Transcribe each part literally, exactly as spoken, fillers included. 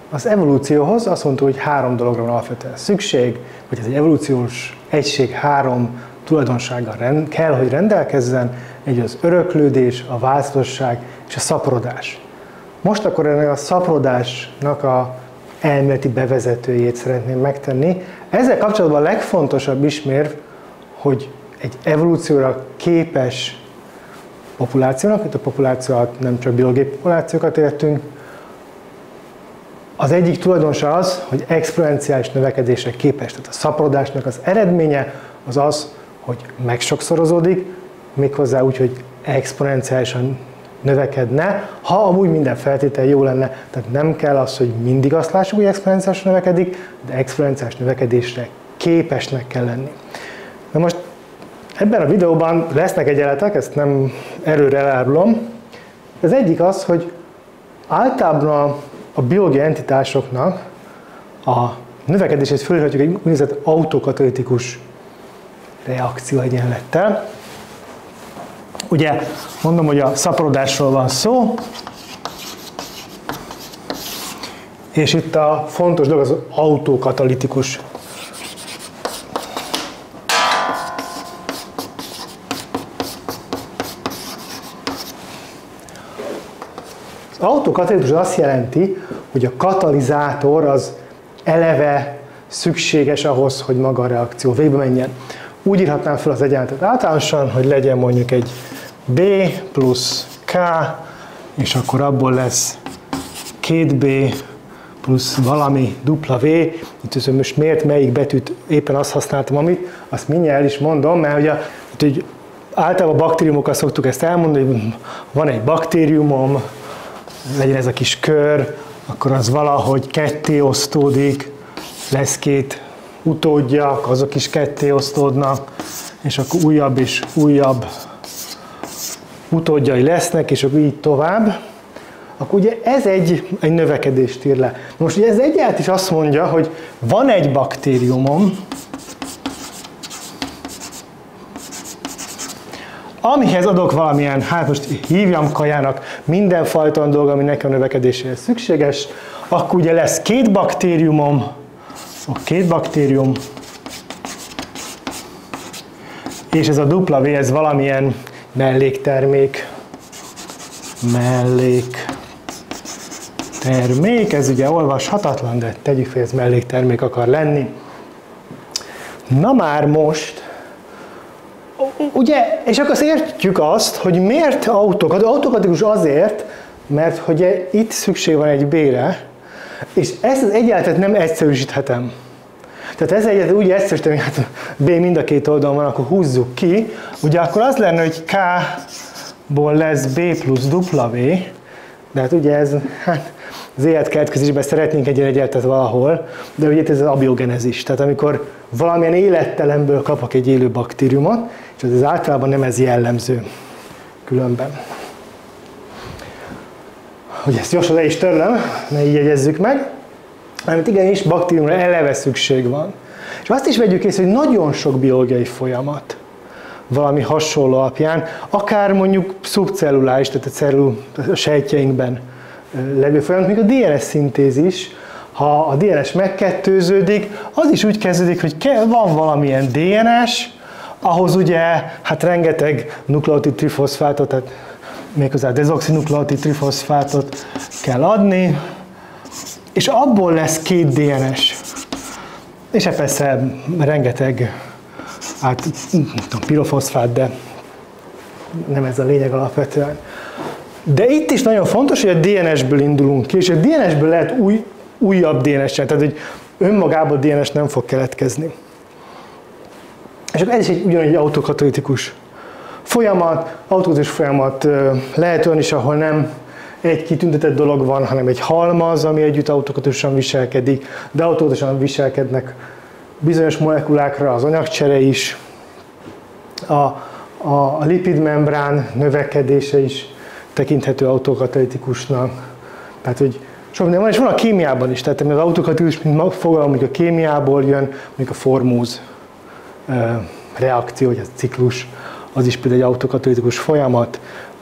Az evolúcióhoz azt mondtuk, hogy három dologra van alapvetően szükség, hogy ez egy evolúciós egység három tulajdonsággal rend, kell, hogy rendelkezzen, egy az öröklődés, a változatosság és a szaporodás. Most akkor ennek a szaporodásnak a elméleti bevezetőjét szeretném megtenni. Ezzel kapcsolatban a legfontosabb ismérv, hogy egy evolúcióra képes populációnak, itt a populáció nem csak biológiai populációkat értünk, az egyik tulajdonság az, hogy exponenciális növekedésre képes. Tehát a szaporodásnak az eredménye az az, hogy megsokszorozódik, méghozzá úgy, hogy exponenciálisan növekedne, ha amúgy minden feltétel jó lenne. Tehát nem kell az, hogy mindig azt lássuk, hogy exponenciálisan növekedik, de exponenciális növekedésre képesnek kell lenni. Na most ebben a videóban lesznek egyenletek, ezt nem erőre elárulom. Az egyik az, hogy általában a, a biológiai entitásoknak a növekedését fölírhatjuk egy úgynevezett autokatalitikus reakció egyenlettel. Ugye mondom, hogy a szaporodásról van szó, és itt a fontos dolog az autokatalitikus. Az autokatalitikus azt jelenti, hogy a katalizátor az eleve szükséges ahhoz, hogy maga a reakció végbe menjen. Úgy írhatnám fel az egyenletet általánosan, hogy legyen mondjuk egy B plusz K, és akkor abból lesz két B plusz valami W. Itt most miért melyik betűt éppen azt használtam, amit, azt mindjárt el is mondom, mert ugye, hogy általában a baktériumokkal szoktuk ezt elmondani, hogy van egy baktériumom, legyen ez a kis kör, akkor az valahogy ketté osztódik, lesz két utódja, azok is ketté osztódnak, és akkor újabb és újabb utódjai lesznek, és akkor így tovább. Akkor ugye ez egy, egy növekedést ír le. Most ugye ez egyáltalán is azt mondja, hogy van egy baktériumom, amihez adok valamilyen, hát most hívjam kajának, mindenfajta dolog, ami nekem a növekedéséhez szükséges, akkor ugye lesz két baktériumom, a két baktérium, és ez a W, ez valamilyen melléktermék, melléktermék, ez ugye olvashatatlan, de tegyük fel, ez melléktermék akar lenni. Na már most, ugye, és akkor azt értjük azt, hogy miért autokatikus? Autokatikus azért, mert hogy itt szükség van egy B-re, és ezt az egyenletet nem egyszerűsíthetem. Tehát ez egyenlet úgy egyszerűsítem, hogy hát B mind a két oldalon van, akkor húzzuk ki. Ugye akkor az lenne, hogy K-ból lesz B plusz W, de hát ugye ez, hát az életkeletkezésben szeretnénk egy ilyen egyenletet valahol, de ugye ez az abiogenezis. Tehát amikor valamilyen élettelemből kapok egy élő baktériumot, és ez általában nem ez jellemző különben. Ugye ezt gyorsan le is törlöm, ne így jegyezzük meg, mert igenis baktériumra eleve szükség van. És azt is vegyük észre, hogy nagyon sok biológiai folyamat valami hasonló alapján, akár mondjuk szubcelluláris, tehát a cellul, a sejtjeinkben levő folyamat, még a dé en es szintézis, ha a dé en es megkettőződik, az is úgy kezdődik, hogy van valamilyen dé en es, ahhoz ugye hát rengeteg nukleotid trifoszfátot, tehát méghozzá dezoxinukleotid trifoszfátot kell adni, és abból lesz két dé en es. És hát persze rengeteg, hát nem tudom, pirofoszfát, de nem ez a lényeg alapvetően. De itt is nagyon fontos, hogy a dé en es-ből indulunk ki, és a dé en es-ből lehet új, újabb dé en es-en, tehát hogy önmagában dé en es nem fog keletkezni. És akkor ez is egy ugyanúgy autokatalitikus folyamat, autokatalitikus folyamat lehet olyan is, ahol nem egy kitüntetett dolog van, hanem egy halmaz, ami együtt autokatalikusan viselkedik, de automatikusan viselkednek bizonyos molekulákra az anyagcsere is, a, a, a lipidmembrán növekedése is tekinthető autokatalitikusnak. Tehát, hogy sok minden van, és van a kémiában is, tehát az autokatalitikus, mint fogalom, hogy a kémiából jön, mondjuk a formóz reakció, vagy a ciklus, az is például egy autokatalitikus folyamat.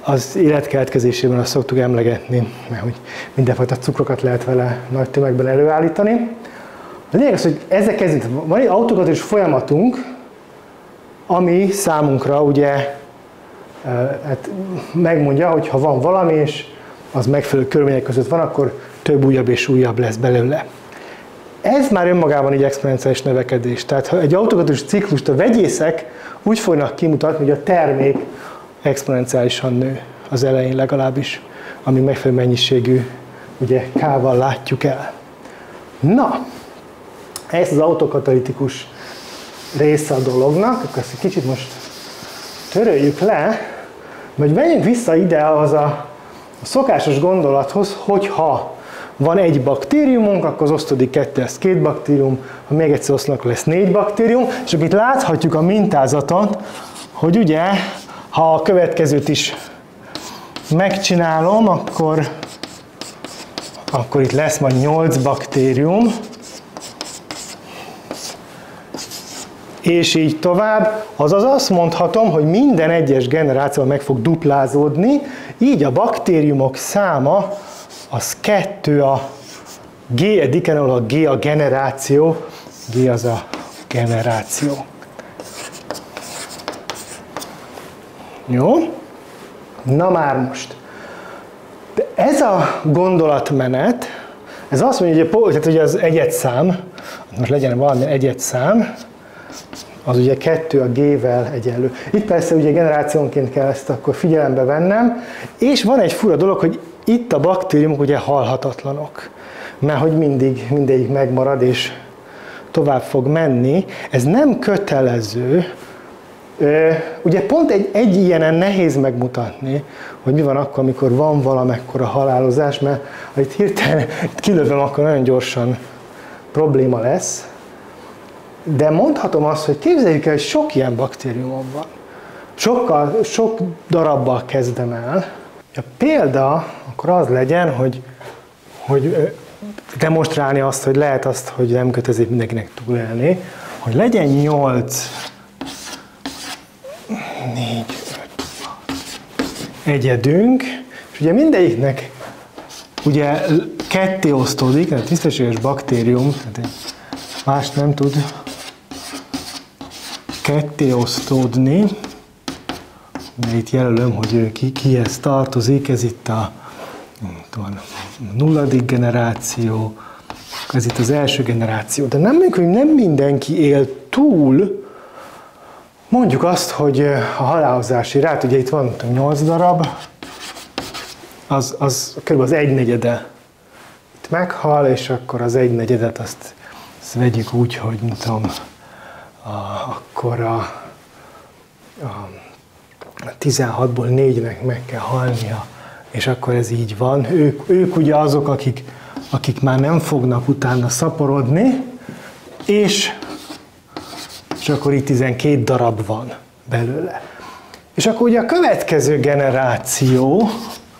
az életkeletkezésében azt szoktuk emlegetni, mert hogy mindenfajta cukrokat lehet vele nagy tömegben előállítani. A lényeg az, hogy ezzel kezdünk. Van egy autokatalitikus folyamatunk, ami számunkra ugye hát megmondja, hogy ha van valami, és az megfelelő körülmények között van, akkor több újabb és újabb lesz belőle. Ez már önmagában egy exponenciális növekedés. Tehát ha egy autokatalitikus ciklust a vegyészek úgy fognak kimutatni, hogy a termék exponenciálisan nő az elején legalábbis, amíg megfelelő mennyiségű ugye K-val látjuk el. Na, ez az autokatalitikus része a dolognak, akkor ezt egy kicsit most töröljük le, vagy menjünk vissza ide az a, a szokásos gondolathoz, hogyha van egy baktériumunk, akkor az osztódik kettő, ez két baktérium, ha még egyszer oszlanak, lesz négy baktérium, és akkor itt láthatjuk a mintázaton, hogy ugye, ha a következőt is megcsinálom, akkor, akkor itt lesz majd nyolc baktérium, és így tovább, azaz azt mondhatom, hogy minden egyes generációval meg fog duplázódni, így a baktériumok száma az kettő a G-ediken, ahol a G a generáció, G az a generáció. Jó? Na már most. De ez a gondolatmenet, ez azt mondja, hogy, hogy az egyedszám, most legyen valami egyedszám, az ugye kettő a G-vel egyenlő. Itt persze ugye generációnként kell ezt akkor figyelembe vennem, és van egy fura dolog, hogy itt a baktériumok ugye halhatatlanok, mert hogy mindig, mindegyik megmarad és tovább fog menni. Ez nem kötelező. Ugye pont egy, egy ilyenen nehéz megmutatni, hogy mi van akkor, amikor van valamekkora halálozás, mert ha itt hirtelen itt kilövöm, akkor nagyon gyorsan probléma lesz. De mondhatom azt, hogy képzeljük el, hogy sok ilyen baktériumom van. Sokkal, sok darabbal kezdem el. A példa akkor az legyen, hogy, hogy demonstrálni azt, hogy lehet azt, hogy nem kötelező mindenkinek túlélni, hogy legyen nyolc, négy, öt, egyedünk, és ugye mindegyiknek ugye ketté osztódik, tehát tisztességes baktérium, tehát más nem tud ketté osztódni, de itt jelölöm, hogy ki, kihez tartozik, ez itt a, a nulladik generáció, ez itt az első generáció, de nem, hogy nem mindenki él túl, mondjuk azt, hogy a halálozási rát, ugye itt van nyolc darab, az, az kb. Az egynegyede itt meghal, és akkor az egynegyedet azt, azt vegyük úgy, hogy tudom, a, akkor a, a tizenhatból négynek meg kell halnia, és akkor ez így van. Ők, ők ugye azok, akik, akik már nem fognak utána szaporodni, és, és akkor itt tizenkét darab van belőle. És akkor ugye a következő generációban,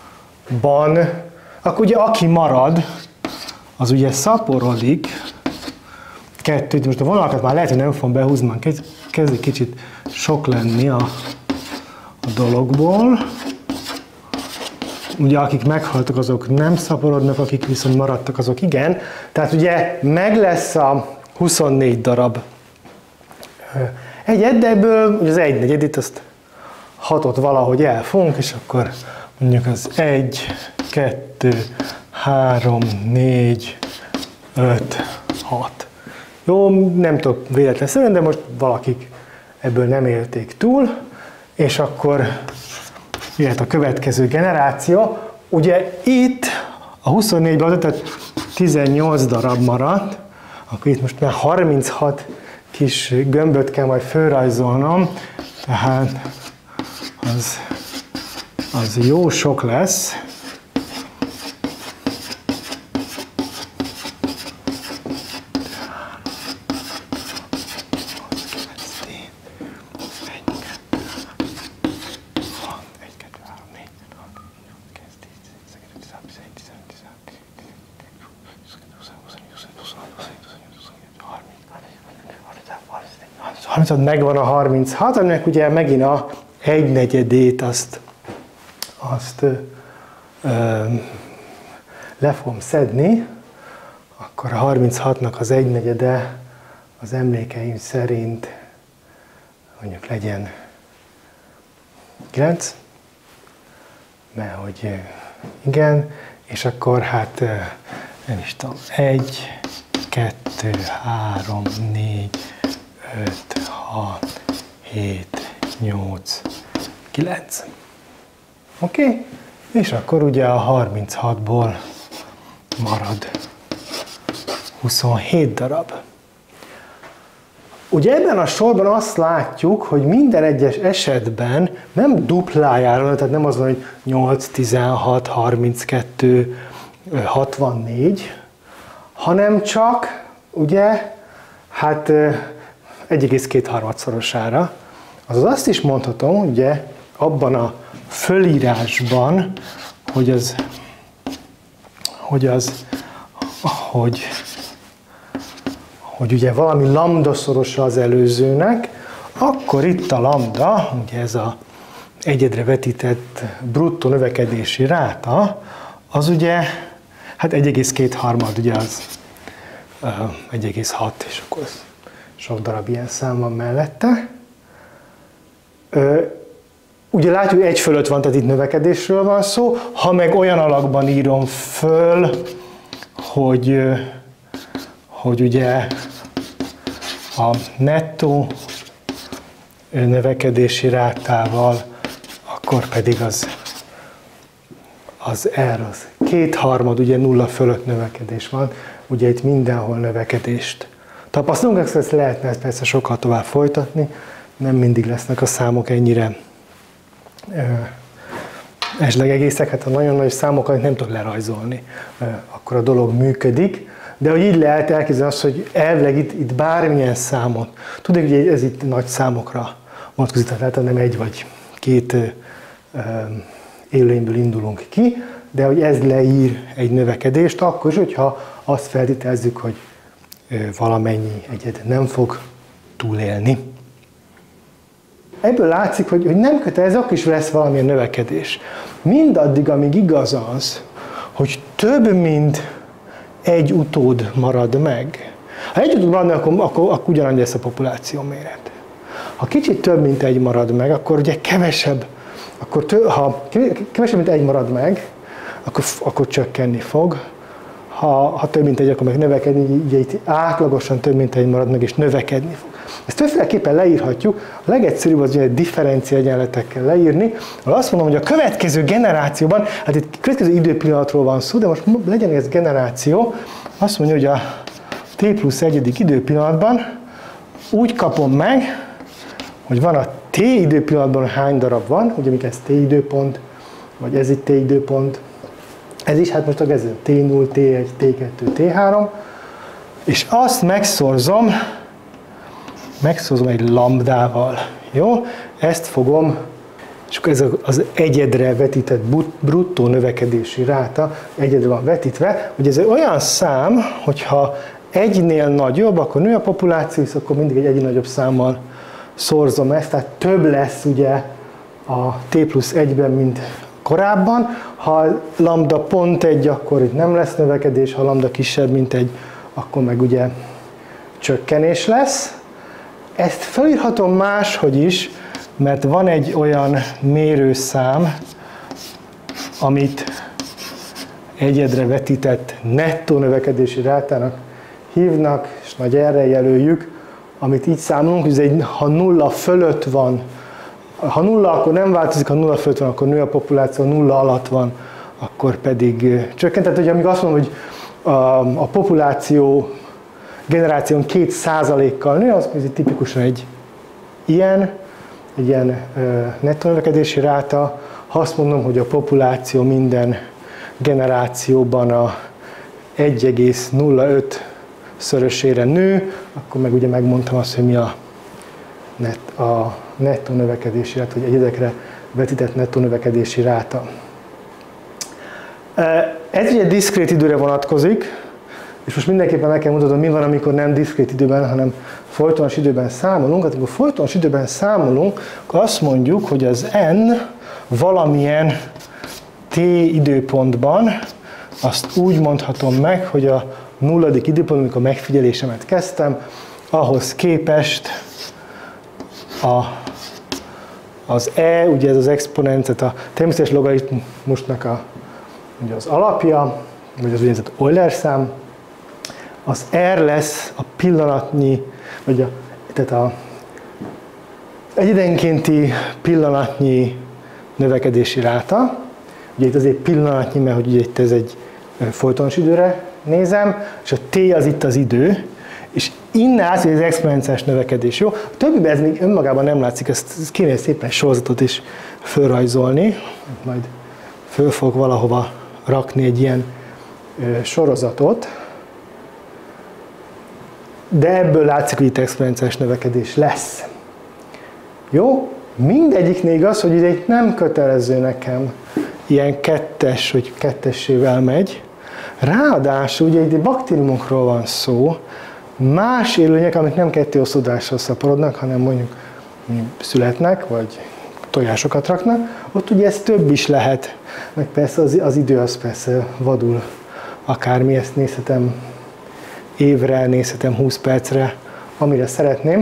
akkor ugye aki marad, az ugye szaporodik, kettőt, most a vonalakat már lehet, hogy nem fogom behúzni, már kezd, kezd egy kicsit sok lenni a, a dologból. Ugye akik meghaltak, azok nem szaporodnak, akik viszont maradtak, azok igen. Tehát ugye meg lesz a huszonnégy darab egyed, de ebből ugye az egynegyedét, azt hatot valahogy elfogunk, és akkor mondjuk az egy, kettő, három, négy, öt, hat. Jó, nem tudok véletlenszerűen, de most valakik ebből nem élték túl, és akkor jöhet a következő generáció. Ugye itt a huszonnégyből, tehát tizennyolc darab maradt, akkor itt most már harminchat kis gömböt kell majd fölrajzolnom, tehát az, az jó sok lesz. harminchat megvan a harminchat, aminek ugye megint a egynegyedét azt, azt ö, ö, le fogom szedni, akkor a harminchatnak az egynegyede az emlékeim szerint mondjuk legyen kilenc, mert hogy igen, és akkor hát nem is tudom, egy, kettő, három, négy, öt, hat, hét, nyolc, kilenc. Oké? Okay? És akkor ugye a harminchatból marad huszonhét darab. Ugye ebben a sorban azt látjuk, hogy minden egyes esetben nem duplájára, tehát nem az van, hogy nyolc, tizenhat, harminckettő, hatvannégy, hanem csak ugye hát egy egész két harmadszorosára. Azaz azt is mondhatom, ugye abban a fölírásban, hogy az, hogy az, hogy hogy ugye valami lambda szorosa az előzőnek, akkor itt a lambda, ugye ez a egyedre vetített bruttó növekedési ráta, az ugye, hát egy egész két harmad, ugye az egy egész hat, és akkor sok darab ilyen szám van mellette. Ugye látjuk, hogy egy fölött van, tehát itt növekedésről van szó, ha meg olyan alakban írom föl, hogy hogy ugye a nettó növekedési rátával, akkor pedig az, az R, az kétharmad, ugye nulla fölött növekedés van, ugye itt mindenhol növekedést tapasztalunk, ezt lehetne ezt persze sokkal tovább folytatni, nem mindig lesznek a számok ennyire ö, esetleg egészek, hát ha nagyon nagy számokat nem tudok lerajzolni, ö, akkor a dolog működik. De hogy így lehet elképzelni azt, hogy elvileg itt, itt bármilyen számot, tudjuk, hogy ez itt nagy számokra vonatkozik, tehát nem egy vagy két élőlényből indulunk ki, de hogy ez leír egy növekedést, akkor is, hogyha azt feltételezzük, hogy valamennyi egyed nem fog túlélni. Ebből látszik, hogy, hogy nem kötelező, akkor is lesz valamilyen növekedés. Mindaddig, amíg igaz az, hogy több, mint egy utód marad meg. Ha egy utód marad meg, akkor, akkor, akkor ugyanannyi lesz a populáció méret. Ha kicsit több, mint egy marad meg, akkor ugye kevesebb, akkor tő, ha kevesebb, mint egy marad meg, akkor, akkor csökkenni fog. Ha, ha több, mint egy, akkor meg növekedni, ugye itt átlagosan több, mint egy marad meg, és növekedni fog. Ezt többféleképpen leírhatjuk. A legegyszerűbb az ugye differencia egyenletekkel leírni, ahol azt mondom, hogy a következő generációban, hát itt következő időpillanatról van szó, de most legyen ez generáció, azt mondja, hogy a t plusz egyedik időpillanatban úgy kapom meg, hogy van a t időpillanatban hány darab van, ugye mikor ez t időpont, vagy ez itt t időpont, ez is, hát most ez t nulla, t egy, t kettő, t három, és azt megszorzom, megszorzom egy lambdával, jó? Ezt fogom, és akkor ez az egyedre vetített bruttó növekedési ráta, egyedre van vetítve, hogy ez egy olyan szám, hogyha egynél nagyobb, akkor nő a populáció, és akkor mindig egy egynél nagyobb számmal szorzom ezt, tehát több lesz ugye a t plusz egyben, mint korábban. Ha lambda pont egy, akkor itt nem lesz növekedés, ha lambda kisebb, mint egy, akkor meg ugye csökkenés lesz. Ezt felírhatom máshogy is, mert van egy olyan mérőszám, amit egyedre vetített nettó növekedési rátának hívnak, és nagy erre jelöljük, amit így számolunk, hogy ez egy, ha nulla fölött van, ha nulla, akkor nem változik, ha nulla fölött van, akkor nő a populáció, ha nulla alatt van, akkor pedig csökkent. Tehát, hogy amikor azt mondom, hogy a, a populáció generáción két százalékkal nő, az tipikusan egy ilyen, egy ilyen nettó növekedési ráta. Ha azt mondom, hogy a populáció minden generációban a egy egész nulla öt szörösére nő, akkor meg ugye megmondtam azt, hogy mi a, net, a nettó növekedési ráta, vagy egyedekre vetített nettó növekedési ráta. Ez ugye diszkrét időre vonatkozik, és most mindenképpen meg kell mutatnom, mi van, amikor nem diszkrét időben, hanem folytonos időben számolunk. Hát amikor folytonos időben számolunk, akkor azt mondjuk, hogy az n valamilyen t időpontban azt úgy mondhatom meg, hogy a nulladik időpont, amikor megfigyelésemet kezdtem, ahhoz képest a, az e, ugye ez az exponencia, a természetes logaritmusnak a, ugye az alapja, vagy az úgynevezett Euler-szám, az R lesz a pillanatnyi, vagy a, tehát a egyidenkénti pillanatnyi növekedési ráta. Ugye itt azért pillanatnyi, mert hogy ugye itt ez egy folytonos időre nézem, és a t az itt az idő, és innen át, hogy ez exponenciális növekedés. Jó? A többiben ez még önmagában nem látszik, ezt kéne szépen sorozatot is fölrajzolni, majd föl fog valahova rakni egy ilyen ö, sorozatot, de ebből látszik, hogy itt exponenciális növekedés lesz. Jó? Mindegyiknél igaz, hogy ez nem kötelező nekem ilyen kettes, hogy kettessével megy. Ráadásul ugye itt baktériumokról van szó, más élőlények, amik nem kettéosztódással szaporodnak, hanem mondjuk születnek, vagy tojásokat raknak, ott ugye ez több is lehet, meg persze az, az idő az persze vadul akármi, ezt nézhetem évre, nézhetem húsz percre, amire szeretném.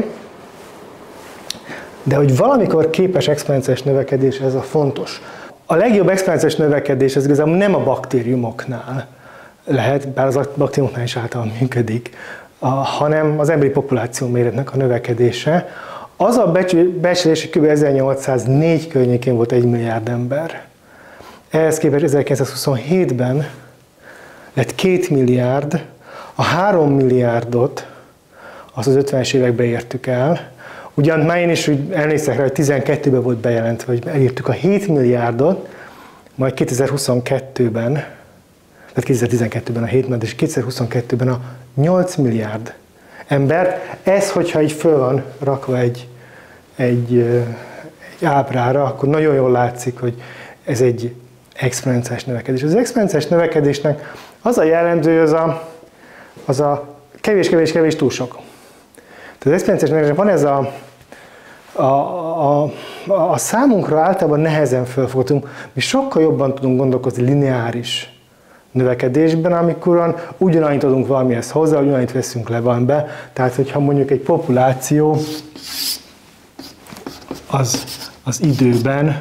De hogy valamikor képes exponenciális növekedés, ez a fontos. A legjobb exponenciális növekedés ez igazából nem a baktériumoknál lehet, bár az baktériumoknál is általában működik, a, hanem az emberi populáció méretnek a növekedése. Az a becslés, hogy kb. ezernyolcszáznégy környékén volt egy milliárd ember. Ehhez képest ezerkilencszázhuszonhétben lett két milliárd, a három milliárdot azt az ötvenes években értük el. Ugyan már én is úgy emlékszek rá, hogy tizenkettőben volt bejelentve, hogy elértük a hét milliárdot, majd kétezer-huszonkettőben, tehát kétezer-tizenkettőben a hét milliárd, és kétezer-huszonkettőben a nyolc milliárd ember. Ez, hogyha így föl van rakva egy, egy, egy ábrára, akkor nagyon jól látszik, hogy ez egy exponenciális növekedés. Az exponenciális növekedésnek az a jellemző, hogy az a, az a kevés, kevés, kevés túl sok. Tehát az exponenciális növekedésnek van ez a A, a, a számunkra általában nehezen felfoghatunk, mi sokkal jobban tudunk gondolkozni lineáris növekedésben, amikor ugyanannyit adunk valamihez hozzá, ugyanannyit veszünk le valamibe. Tehát, hogyha mondjuk egy populáció az, az időben,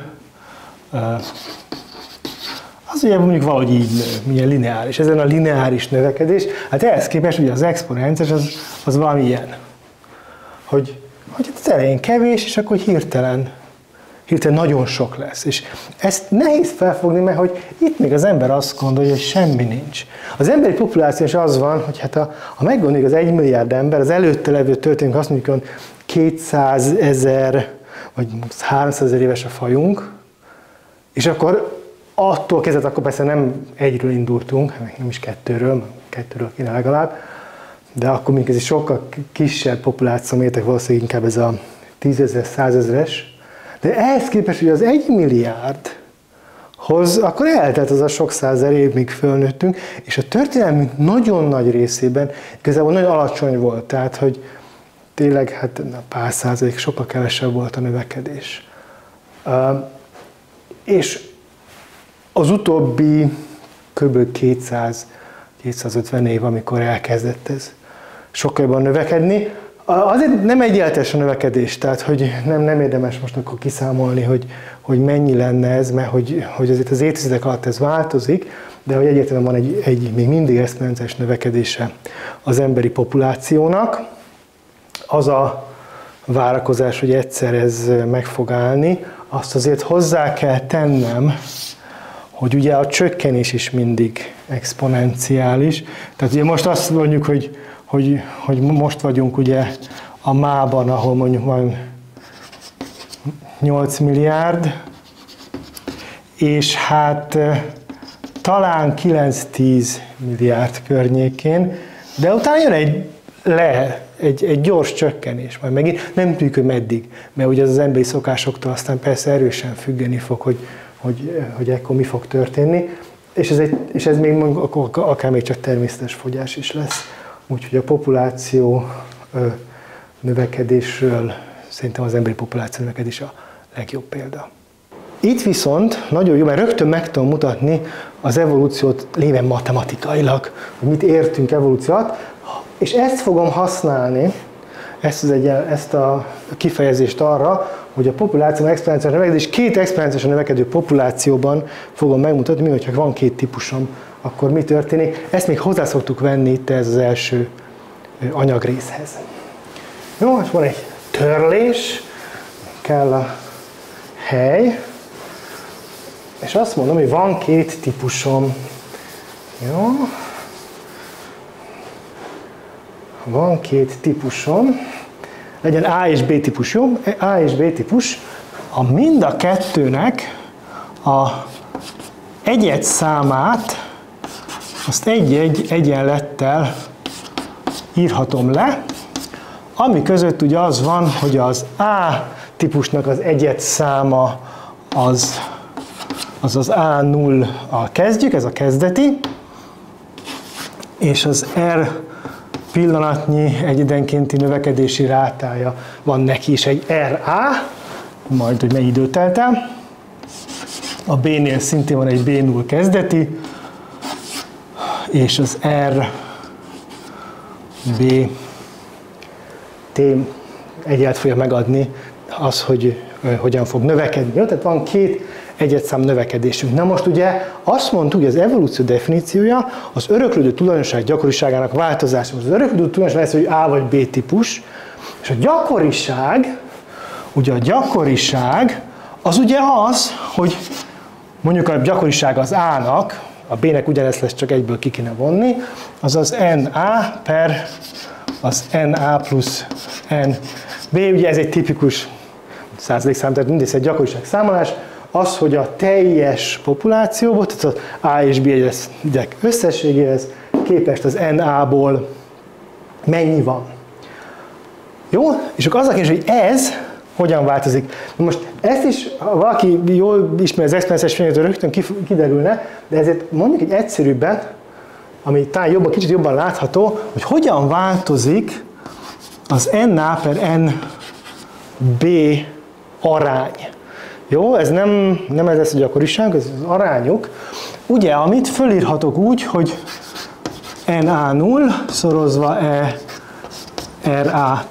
az ugye mondjuk valahogy így nő, milyen lineáris. Ezen a lineáris növekedés, hát ehhez képest ugye az exponenciális az, az valami ilyen, hogy hogy az elején kevés, és akkor hirtelen, hirtelen nagyon sok lesz. És ezt nehéz felfogni, mert hogy itt még az ember azt gondolja, hogy semmi nincs. Az emberi populáció is az van, hogy hát a, ha meggondoljuk az egy milliárd ember, az előtte levő történünk azt mondjuk, hogy kétszázezer vagy háromszázezer éves a fajunk, és akkor attól kezdve, akkor persze nem egyről indultunk, nem is kettőről, kettőről kéne legalább, de akkor még ez egy sokkal kisebb populáció mértek, valószínűleg inkább ez a tízezer, százezeres. De ehhez képest, hogy az egy milliárdhoz, akkor eltelt az a sok százezer év, míg fölnőttünk, és a történelmünk nagyon nagy részében igazából nagyon alacsony volt. Tehát, hogy tényleg hát pár százalék, sokkal kevesebb volt a növekedés. És az utóbbi kb. kétszáz-kétszázötven év, amikor elkezdett ez sokkal jobban növekedni. Azért nem egyenletes a növekedés, tehát hogy nem, nem érdemes most akkor kiszámolni, hogy, hogy mennyi lenne ez, mert hogy, hogy azért az évtizedek alatt ez változik, de hogy egyértelműen van egy, egy még mindig exponenciális növekedése az emberi populációnak. Az a várakozás, hogy egyszer ez meg fog állni, azt azért hozzá kell tennem, hogy ugye a csökkenés is mindig exponenciális. Tehát ugye most azt mondjuk, hogy, hogy, hogy most vagyunk ugye a mában, ahol mondjuk van nyolc milliárd, és hát talán kilenc-tíz milliárd környékén, de utána jön egy le, egy, egy gyors csökkenés, majd megint nem tudjuk, hogy meddig, mert ugye az, az emberi szokásoktól aztán persze erősen függeni fog, hogy hogy, hogy ekkor mi fog történni, és ez, egy, és ez még akkor akár még csak természetes fogyás is lesz. Úgyhogy a populáció ö, növekedésről szerintem az emberi populáció növekedés a legjobb példa. Itt viszont nagyon jó, mert rögtön meg tudom mutatni az evolúciót léven matematikailag, hogy mit értünk evolúciót, és ezt fogom használni, ezt, az egy, ezt a kifejezést arra, hogy a populáció exponenciális növekedés, két exponenciálisan növekedő populációban fogom megmutatni, mi, hogyha van két típusom, akkor mi történik. Ezt még hozzá szoktuk venni itt ez az első anyagrészhez. Jó, és van egy törlés, kell a hely, és azt mondom, hogy van két típusom. Jó. Van két típusom. Legyen A és B típus, jó? A és B típus. A mind a kettőnek a egyed számát, azt egy-egy egyenlettel írhatom le, ami között ugye az van, hogy az A típusnak az egyed száma az az, az á null-al kezdjük, ez a kezdeti, és az R pillanatnyi egyedenkénti növekedési rátája van neki is egy er á, majd hogy mennyi időt telt el. A B-nél szintén van egy bé null kezdeti, és az R B T egyet fogja megadni az, hogy hogyan fog növekedni. Jó? Tehát van két egyedszám növekedésünk. Na most ugye azt mondtuk, hogy az evolúció definíciója az öröklődő tulajdonság gyakoriságának változása. Az öröklődő tulajdonság lesz, hogy A vagy B típus, és a gyakoriság, ugye a gyakoriság az ugye az, hogy mondjuk a gyakoriság az A-nak, a B-nek ugyanezt lesz, csak egyből ki kéne vonni, az az en-A per az en-A plusz en-B, ugye ez egy tipikus százalékszám, tehát mindegy egy gyakoriság számolás, az, hogy a teljes populációból, tehát az A és B egyedek összességéhez képest az en-A-ból mennyi van. Jó? És akkor az a kérdés, hogy ez hogyan változik. Most ezt is, ha valaki jól ismeri az exponenciális fényétől, rögtön kiderülne, de ezért mondjuk egy egyszerűbben, ami talán jobban, kicsit jobban látható, hogy hogyan változik az en-A per en-B arány. Jó, ez nem, nem ez lesz a gyakoriság, ez az arányuk. Ugye, amit fölírhatok úgy, hogy en-A null szorozva e er á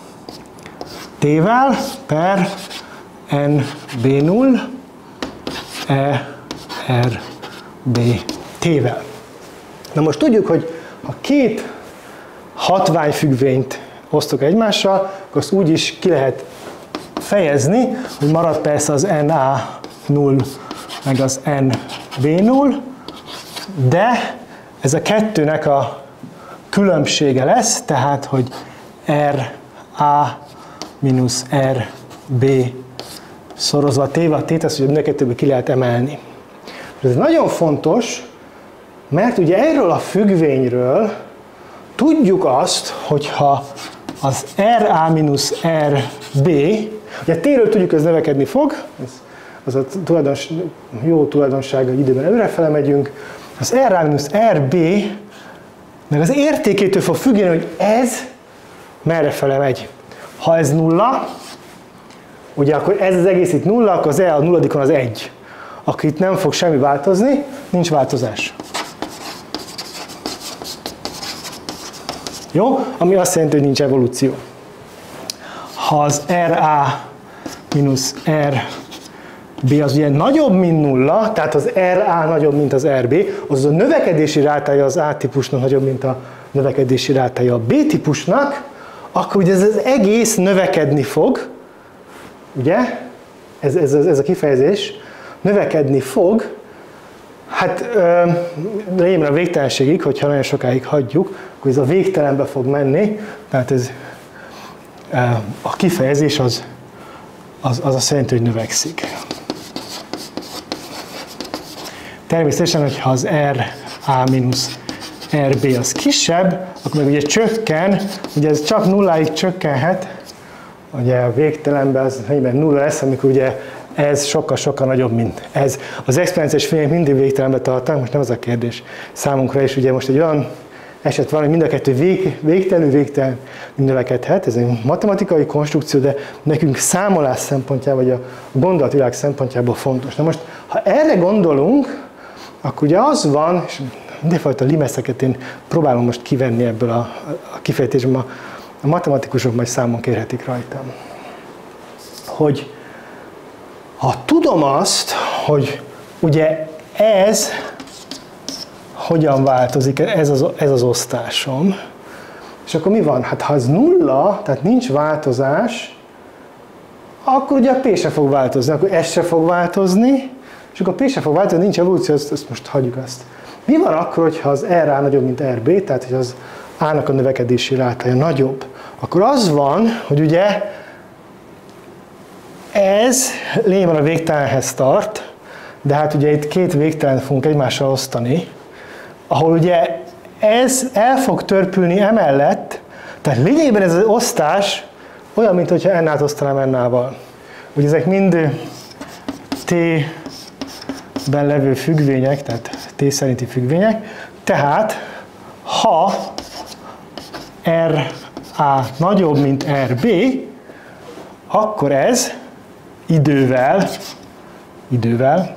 t-vel per en-B null e er bé t-vel. Na most tudjuk, hogy ha két hatványfüggvényt osztok egymással, akkor azt úgy is ki lehet fejezni, hogy marad persze az en-A null meg az en-B null, de ez a kettőnek a különbsége lesz, tehát hogy er á mínusz er bé szorozva t-vel, a t-t azt, hogy mind a kettőből ki lehet emelni. Ez nagyon fontos, mert ugye erről a függvényről tudjuk azt, hogyha az er á mínusz er bé, ugye t-ről tudjuk, hogy ez növekedni fog, ez, az a tulajdons, jó tulajdonsága, hogy időben előrefele megyünk, az er á mínusz er bé meg az értékétől fog függeni, hogy ez merrefele megy. Ha ez nulla, ugye akkor ez az egész itt nulla, akkor az E a nulladikon az egy. Akkor itt nem fog semmi változni, nincs változás. Jó? Ami azt jelenti, hogy nincs evolúció. Ha az er á mínusz er bé az ugye nagyobb, mint nulla, tehát az er á nagyobb, mint az er bé, az a növekedési rátája az A típusnak nagyobb, mint a növekedési rátája a B típusnak, akkor ugye ez az egész növekedni fog, ugye? Ez, ez, ez a kifejezés növekedni fog, hát lényegében a végtelenségig, hogyha nagyon sokáig hagyjuk, akkor ez a végtelenbe fog menni, tehát ez a kifejezés az, az, az azt jelenti, hogy növekszik. Természetesen, hogyha az er á mínusz er bé az kisebb, akkor meg ugye csökken, ugye ez csak nulláig csökkenhet, ugye a végtelenben az nulla lesz, amikor ugye ez sokkal-sokkal nagyobb, mint ez. Az exponenciális fények mindig végtelenbe tartanak, most nem az a kérdés számunkra, és ugye most egy olyan eset van, hogy mind a kettő vég, végtelenül végtelen növekedhet, ez egy matematikai konstrukció, de nekünk számolás szempontjából, vagy a gondolatvilág szempontjából fontos. Na most, ha erre gondolunk, akkor ugye az van, és mindenfajta limeszeket én próbálom most kivenni ebből a, a kifejezésből, a, a matematikusok majd számon kérhetik rajtam, hogy ha tudom azt, hogy ugye ez hogyan változik, ez az, ez az osztásom, és akkor mi van? Hát ha ez nulla, tehát nincs változás, akkor ugye a P se fog változni, akkor S se fog változni, és akkor P se fog változni, nincs evolúció, ezt, ezt most hagyjuk azt. Mi van akkor, hogyha az R A nagyobb, mint R B, tehát hogy az A-nak a növekedési rátája nagyobb? Akkor az van, hogy ugye ez lényegében a végtelenhez tart, de hát ugye itt két végtelen fogunk egymással osztani, ahol ugye ez el fog törpülni emellett, tehát lényegében ez az osztás olyan, mint hogyha N-át osztanám N-ával. Ugye ezek mind T-ben levő függvények, tehát T szerinti függvények, tehát ha R A nagyobb, mint R B, akkor ez idővel, idővel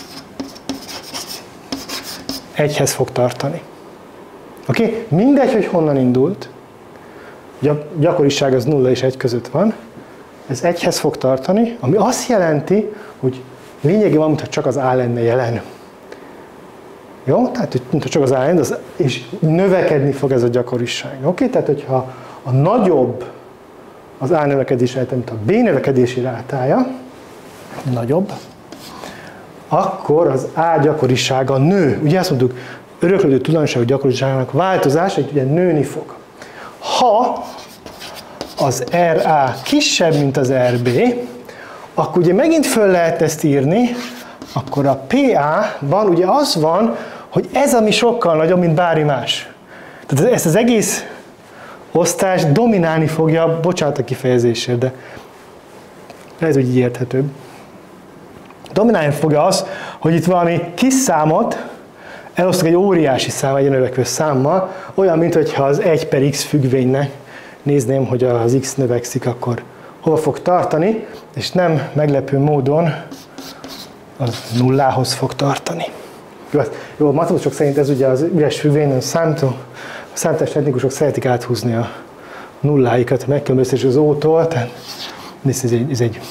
egyhez fog tartani. Oké? Okay? Mindegy, hogy honnan indult, gyakoriság az nulla és egy között van, ez egyhez fog tartani, ami azt jelenti, hogy lényegében, mintha csak az A lenne jelen. Jó? Tehát, mintha csak az A lenne, az, és növekedni fog ez a gyakoriság. Oké? Okay? Tehát, hogyha a nagyobb az A növekedési rátája, mint a B növekedési rátája, nagyobb, akkor az A gyakorisága nő. Ugye azt mondtuk, öröklődő tulajdonságú gyakoriságának változása, hogy ugye nőni fog. Ha az R A kisebb, mint az R B, akkor ugye megint föl lehet ezt írni, akkor a P A-ban ugye az van, hogy ez ami sokkal nagyobb, mint bármi más. Tehát ezt az egész osztást dominálni fogja, bocsánat a kifejezésért, de ez úgy így érthetőbb. Dominálni fogja az, hogy itt valami kis számot elosztok egy óriási szám, egy növekvő számmal, olyan, mintha az egy per x függvénynek nézném, hogy az x növekszik, akkor hova fog tartani, és nem meglepő módon az nullához fog tartani. Jó, jó, a matematikusok szerint ez ugye az üres függvény, a számítás technikusok szeretik áthúzni a nulláikat, megkülönböztetés az ó-tól, tehát ez egy, ez egy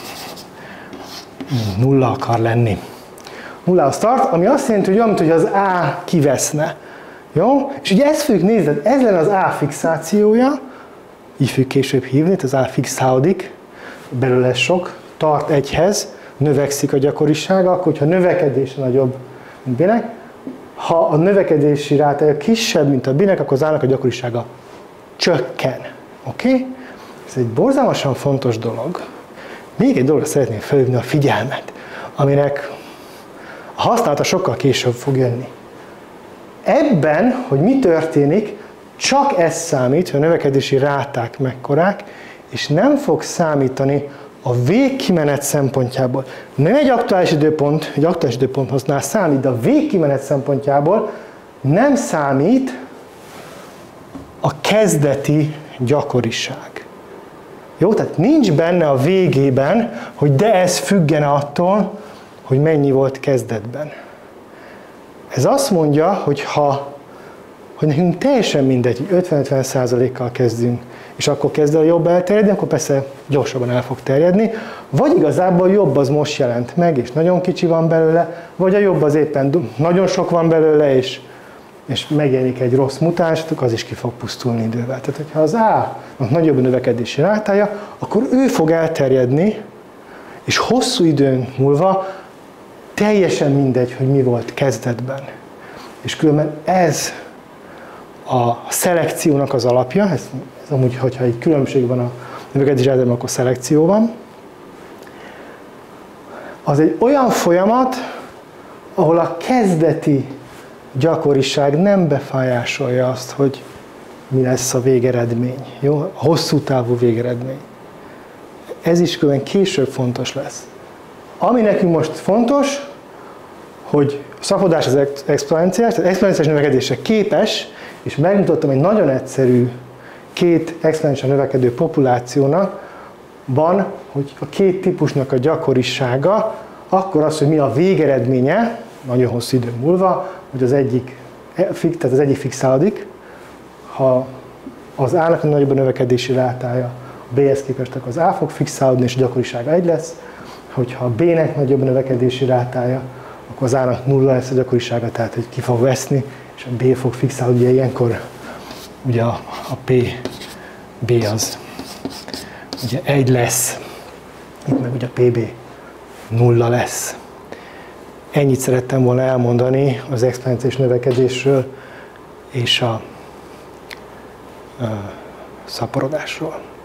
nulla akar lenni. Nullához tart, ami azt jelenti, hogy olyan, mint hogy az A kiveszne. Jó? És ugye ezt fogjuk nézni, ez lenne az A fixációja, így fogjuk később hívni, az A fixálódik, belőle sok, tart egyhez, növekszik a gyakorisága, akkor hogyha növekedés nagyobb, mint B-nek, ha a növekedési rátája kisebb, mint a B-nek, akkor az A-nak a gyakorisága csökken. Oké? Okay? Ez egy borzalmasan fontos dolog. Még egy dologra szeretném felhívni a figyelmet, aminek a használata sokkal később fog jönni. Ebben, hogy mi történik, csak ez számít, hogy a növekedési ráták mekkorák, és nem fog számítani a végkimenet szempontjából. Nem egy aktuális időpont, egy aktuális időponthoznál számít, de a végkimenet szempontjából nem számít a kezdeti gyakoriság. Jó, tehát nincs benne a végében, hogy de ez függene attól, hogy mennyi volt kezdetben. Ez azt mondja, hogy ha hogy nekünk teljesen mindegy, hogy ötven-ötven százalékkal kezdünk, és akkor kezd el jobb elterjedni, akkor persze gyorsabban el fog terjedni, vagy igazából jobb az most jelent meg, és nagyon kicsi van belőle, vagy a jobb az éppen nagyon sok van belőle, és, és megjelenik egy rossz mutáns, az is ki fog pusztulni idővel. Tehát, hogyha az A-nak nagyobb a növekedési rátája, akkor ő fog elterjedni, és hosszú időn múlva teljesen mindegy, hogy mi volt kezdetben. És különben ez a szelekciónak az alapja, ez, ez amúgy, hogyha egy különbség van a növekedési rátában, akkor szelekció van. Az egy olyan folyamat, ahol a kezdeti gyakoriság nem befolyásolja azt, hogy mi lesz a végeredmény, jó? A hosszú távú végeredmény. Ez is különben később fontos lesz. Ami nekünk most fontos, hogy a szaporodás az exponenciális, tehát exponenciális növekedésre képes és megmutattam egy nagyon egyszerű két exponenciálisan növekedő populációnak, van, hogy a két típusnak a gyakorisága, akkor az, hogy mi a végeredménye, nagyon hosszú idő múlva, hogy az egyik, tehát az egyik fixálódik, ha az A-nak a nagyobb a növekedési rátája, a B-hez képest akkor az A fog fixálódni, és a gyakorisága egy lesz, hogyha a B-nek nagyobb a növekedési rátája, akkor az A-nak nulla lesz a gyakorisága, tehát hogy ki fog veszni, és a B fog fixálódni, ugye ilyenkor ugye a, a P, B az ugye egy lesz, itt meg ugye a pé bé nulla lesz. Ennyit szerettem volna elmondani az exponenciális növekedésről és a, a szaporodásról.